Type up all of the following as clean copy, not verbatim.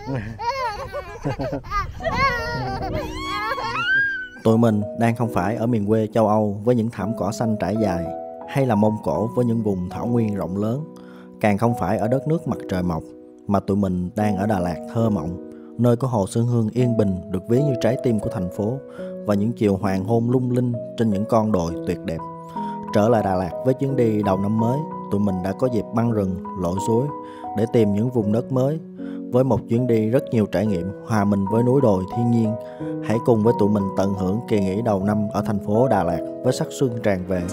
Tụi mình đang không phải ở miền quê châu Âu với những thảm cỏ xanh trải dài, hay là Mông Cổ với những vùng thảo nguyên rộng lớn, càng không phải ở đất nước mặt trời mọc, mà tụi mình đang ở Đà Lạt thơ mộng, nơi có hồ Xuân Hương yên bình được ví như trái tim của thành phố, và những chiều hoàng hôn lung linh trên những con đồi tuyệt đẹp. Trở lại Đà Lạt với chuyến đi đầu năm mới, tụi mình đã có dịp băng rừng, lội suối để tìm những vùng đất mới. Với một chuyến đi rất nhiều trải nghiệm hòa mình với núi đồi thiên nhiên, hãy cùng với tụi mình tận hưởng kỳ nghỉ đầu năm ở thành phố Đà Lạt với sắc xuân tràn về.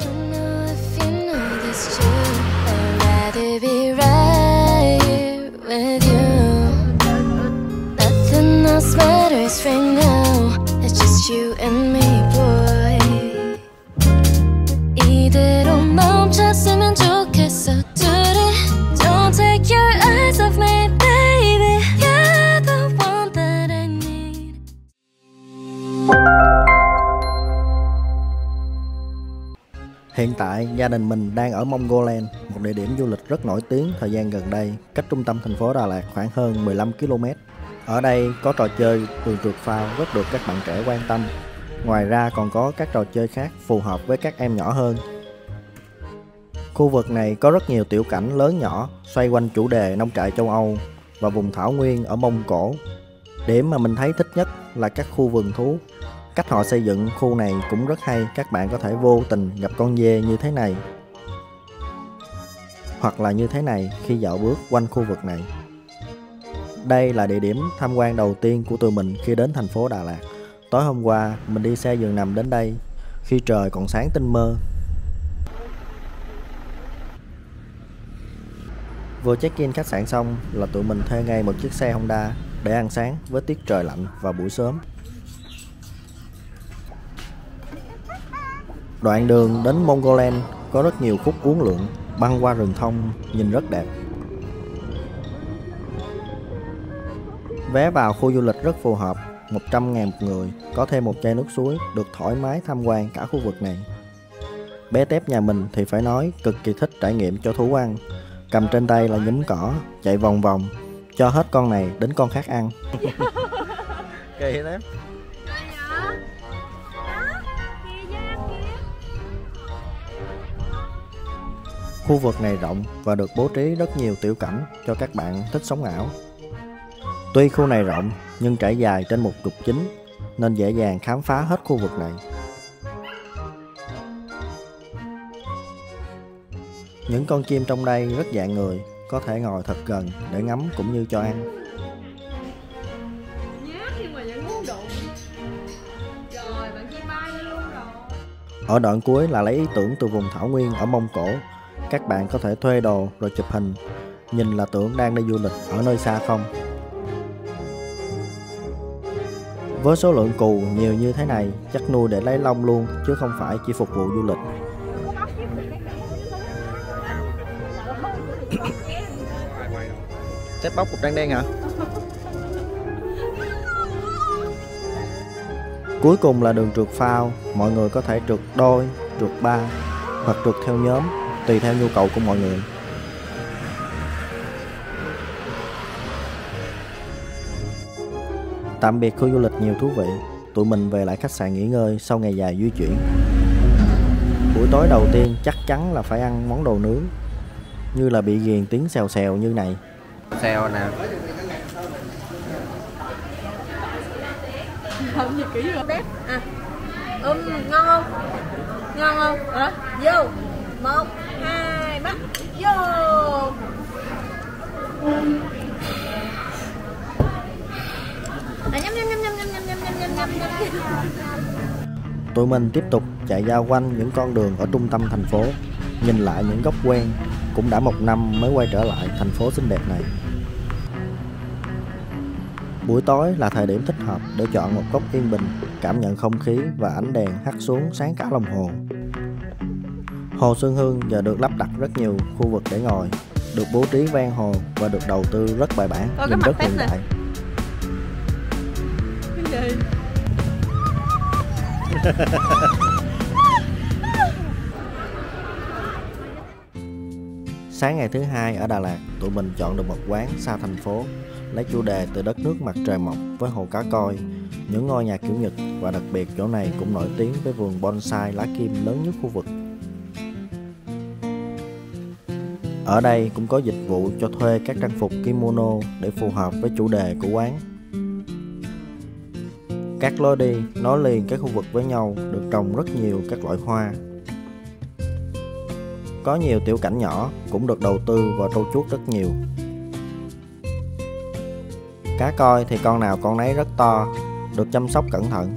Hiện tại, gia đình mình đang ở Mongoland, một địa điểm du lịch rất nổi tiếng thời gian gần đây, cách trung tâm thành phố Đà Lạt khoảng hơn 15 km. Ở đây có trò chơi đường trượt phao rất được các bạn trẻ quan tâm. Ngoài ra còn có các trò chơi khác phù hợp với các em nhỏ hơn. Khu vực này có rất nhiều tiểu cảnh lớn nhỏ xoay quanh chủ đề nông trại châu Âu và vùng thảo nguyên ở Mông Cổ. Điểm mà mình thấy thích nhất là các khu vườn thú. Cách họ xây dựng khu này cũng rất hay, các bạn có thể vô tình gặp con dê như thế này, hoặc là như thế này khi dạo bước quanh khu vực này. Đây là địa điểm tham quan đầu tiên của tụi mình khi đến thành phố Đà Lạt. Tối hôm qua mình đi xe giường nằm đến đây khi trời còn sáng tinh mơ. Vừa check-in khách sạn xong là tụi mình thuê ngay một chiếc xe Honda để ăn sáng với tiết trời lạnh vào buổi sớm. Đoạn đường đến Mongoland có rất nhiều khúc uốn lượn, băng qua rừng thông nhìn rất đẹp. Vé vào khu du lịch rất phù hợp, 100.000 một người, có thêm một chai nước suối, được thoải mái tham quan cả khu vực này. Bé Tép nhà mình thì phải nói cực kỳ thích trải nghiệm cho thú ăn, cầm trên tay là nhúm cỏ, chạy vòng vòng, cho hết con này đến con khác ăn. Kỳ lắm. Khu vực này rộng và được bố trí rất nhiều tiểu cảnh cho các bạn thích sống ảo. Tuy khu này rộng nhưng trải dài trên một trục chính nên dễ dàng khám phá hết khu vực này. Những con chim trong đây rất dạng người, có thể ngồi thật gần để ngắm cũng như cho ăn. Ở đoạn cuối là lấy ý tưởng từ vùng thảo nguyên ở Mông Cổ. Các bạn có thể thuê đồ rồi chụp hình, nhìn là tưởng đang đi du lịch ở nơi xa không. Với số lượng cừu nhiều như thế này, chắc nuôi để lấy lông luôn chứ không phải chỉ phục vụ du lịch. Tép bóc cục đen đen hả? Cuối cùng là đường trượt phao, mọi người có thể trượt đôi, trượt ba hoặc trượt theo nhóm, tùy theo nhu cầu của mọi người. Tạm biệt khu du lịch nhiều thú vị, tụi mình về lại khách sạn nghỉ ngơi sau ngày dài di chuyển. Buổi tối đầu tiên chắc chắn là phải ăn món đồ nướng, như là bị ghiền tiếng xèo xèo như này. Xèo nè. Không gì kỹ rồi. Tép à. Ngon không? Ngon không? Hả? Vô. 1, 2, bắt. Vô. Tụi mình tiếp tục chạy dao quanh những con đường ở trung tâm thành phố, nhìn lại những góc quen. Cũng đã 1 năm mới quay trở lại thành phố xinh đẹp này. Buổi tối là thời điểm thích hợp để chọn một góc yên bình, cảm nhận không khí và ánh đèn hắt xuống sáng cả lòng hồ. Hồ Xuân Hương giờ được lắp đặt rất nhiều khu vực để ngồi, được bố trí ven hồ và được đầu tư rất bài bản, nhìn rất hiện đại. Sáng ngày thứ hai ở Đà Lạt, tụi mình chọn được một quán xa thành phố, lấy chủ đề từ đất nước mặt trời mọc với hồ cá coi, những ngôi nhà kiểu Nhật, và đặc biệt chỗ này cũng nổi tiếng với vườn bonsai lá kim lớn nhất khu vực. Ở đây cũng có dịch vụ cho thuê các trang phục kimono để phù hợp với chủ đề của quán. Các lối đi nối liền các khu vực với nhau được trồng rất nhiều các loại hoa. Có nhiều tiểu cảnh nhỏ cũng được đầu tư và trau chuốt rất nhiều. Cá coi thì con nào con nấy rất to, được chăm sóc cẩn thận.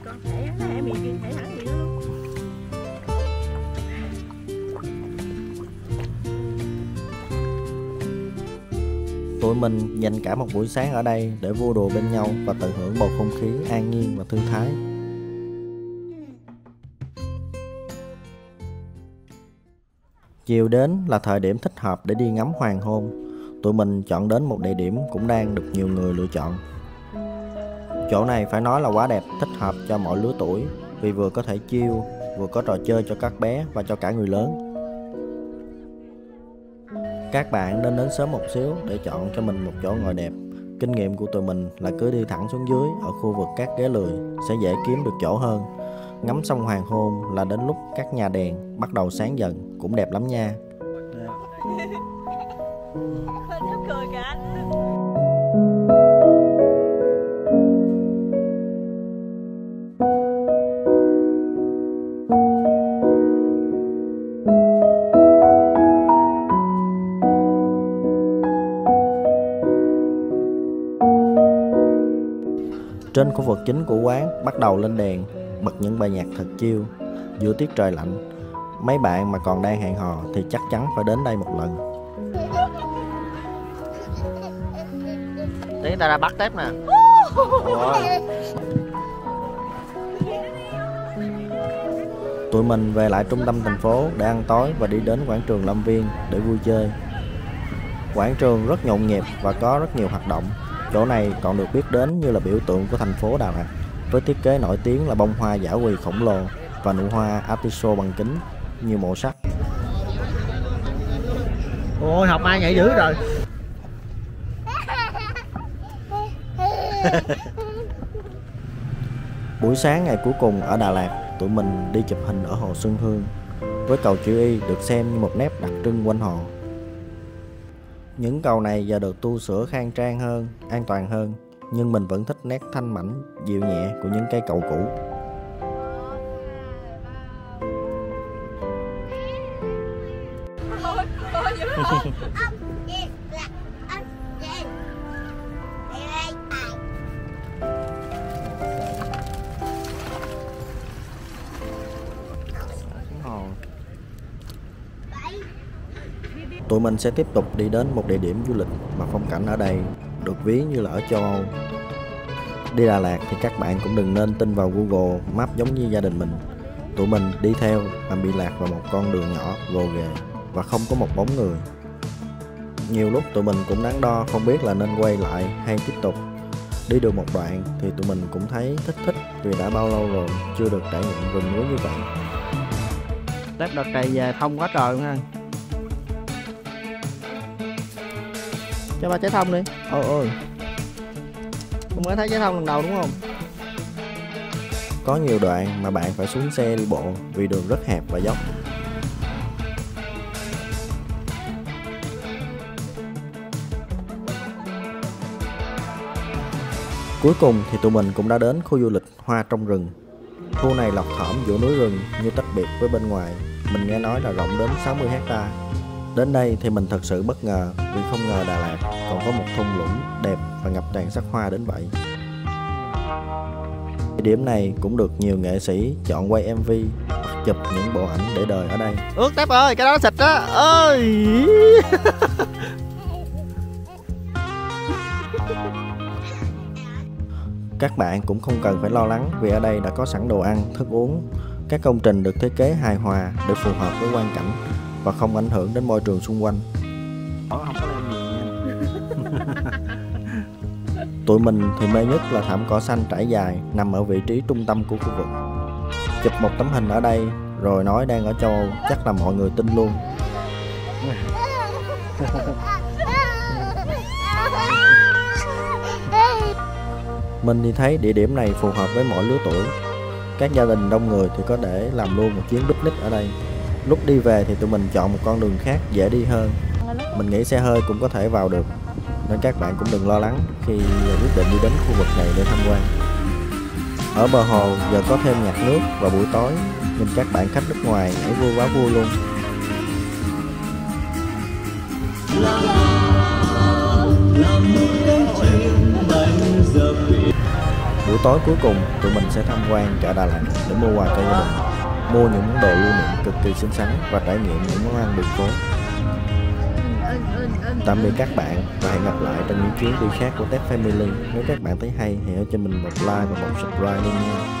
Tụi mình dành cả một buổi sáng ở đây để vui đùa bên nhau và tận hưởng bầu không khí an nhiên và thư thái. Chiều đến là thời điểm thích hợp để đi ngắm hoàng hôn. Tụi mình chọn đến một địa điểm cũng đang được nhiều người lựa chọn. Chỗ này phải nói là quá đẹp, thích hợp cho mọi lứa tuổi, vì vừa có thể chill, vừa có trò chơi cho các bé và cho cả người lớn. Các bạn nên đến sớm một xíu để chọn cho mình một chỗ ngồi đẹp. Kinh nghiệm của tụi mình là cứ đi thẳng xuống dưới ở khu vực các ghế lười sẽ dễ kiếm được chỗ hơn. Ngắm xong hoàng hôn là đến lúc các nhà đèn bắt đầu sáng dần, cũng đẹp lắm nha. Trên khu vực chính của quán bắt đầu lên đèn, bật những bài nhạc thật chill. Giữa tiết trời lạnh, mấy bạn mà còn đang hẹn hò thì chắc chắn phải đến đây một lần. Tí ta ra bắt tép nè. Tụi mình về lại trung tâm thành phố để ăn tối và đi đến quảng trường Lâm Viên để vui chơi. Quảng trường rất nhộn nhịp và có rất nhiều hoạt động. Chỗ này còn được biết đến như là biểu tượng của thành phố Đà Lạt, với thiết kế nổi tiếng là bông hoa dã quỳ khổng lồ và nụ hoa artiso bằng kính nhiều màu sắc. Ôi, học ai nhảy dữ rồi. Buổi sáng ngày cuối cùng ở Đà Lạt, tụi mình đi chụp hình ở hồ Xuân Hương, với cầu chữ Y được xem như một nét đặc trưng quanh hồ. Những cầu này giờ được tu sửa khang trang hơn, an toàn hơn, nhưng mình vẫn thích nét thanh mảnh, dịu nhẹ của những cây cầu cũ. Tụi mình sẽ tiếp tục đi đến một địa điểm du lịch mà phong cảnh ở đây được ví như là ở châu Âu. Đi Đà Lạt thì các bạn cũng đừng nên tin vào Google Maps giống như gia đình mình. Tụi mình đi theo mà bị lạc vào một con đường nhỏ gồ ghề và không có một bóng người. Nhiều lúc tụi mình cũng đắn đo không biết là nên quay lại hay tiếp tục. Đi được một đoạn thì tụi mình cũng thấy thích vì đã bao lâu rồi chưa được trải nghiệm rừng núi như vậy. Tép đợt này về thông quá trời luôn ha. Cho ba trái thông đi. Ôi Không mới thấy trái thông lần đầu đúng không? Có nhiều đoạn mà bạn phải xuống xe đi bộ vì đường rất hẹp và dốc. Cuối cùng thì tụi mình cũng đã đến khu du lịch Hoa trong rừng. Khu này lọt thỏm giữa núi rừng như tách biệt với bên ngoài. Mình nghe nói là rộng đến 60 hecta. Đến đây thì mình thật sự bất ngờ vì không ngờ Đà Lạt còn có một thung lũng đẹp và ngập tràn sắc hoa đến vậy. Địa điểm này cũng được nhiều nghệ sĩ chọn quay MV hoặc chụp những bộ ảnh để đời ở đây. Ướt Tép ơi, cái đó nó xịt á ơi. Các bạn cũng không cần phải lo lắng vì ở đây đã có sẵn đồ ăn, thức uống. Các công trình được thiết kế hài hòa để phù hợp với quang cảnh và không ảnh hưởng đến môi trường xung quanh. Không có làm gì nha. Tụi mình thì mê nhất là thảm cỏ xanh trải dài nằm ở vị trí trung tâm của khu vực. Chụp một tấm hình ở đây rồi nói đang ở châu Âu chắc là mọi người tin luôn. Mình thì thấy địa điểm này phù hợp với mọi lứa tuổi. Các gia đình đông người thì có thể làm luôn một chuyến picnic ở đây. Lúc đi về thì tụi mình chọn một con đường khác dễ đi hơn. Mình nghĩ xe hơi cũng có thể vào được, nên các bạn cũng đừng lo lắng khi quyết định đi đến khu vực này để tham quan. Ở bờ hồ giờ có thêm nhạc nước vào buổi tối, nên các bạn khách nước ngoài nhảy vui quá vui luôn. Buổi tối cuối cùng tụi mình sẽ tham quan chợ Đà Lạt để mua quà cho gia đình, mua những món đồ lưu niệm cực kỳ xinh xắn và trải nghiệm những món ăn đường phố. Tạm biệt các bạn và hẹn gặp lại trong những chuyến đi khác của Tết Family. Nếu các bạn thấy hay, hãy cho mình một like và một subscribe luôn nha.